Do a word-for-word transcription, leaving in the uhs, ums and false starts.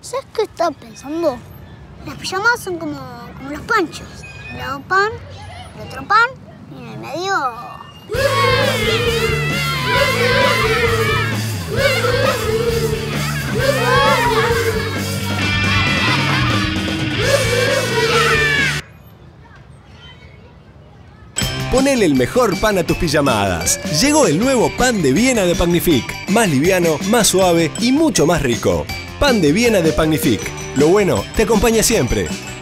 ¿Sabes qué estaba pensando? Las pijamadas son como, como los panchos. Un lado pan, el otro pan y en el medio... Ponele el mejor pan a tus pijamadas. Llegó el nuevo pan de Viena de Pagnific. Más liviano, más suave y mucho más rico. Pan de Viena de Pagnific. Lo bueno te acompaña siempre.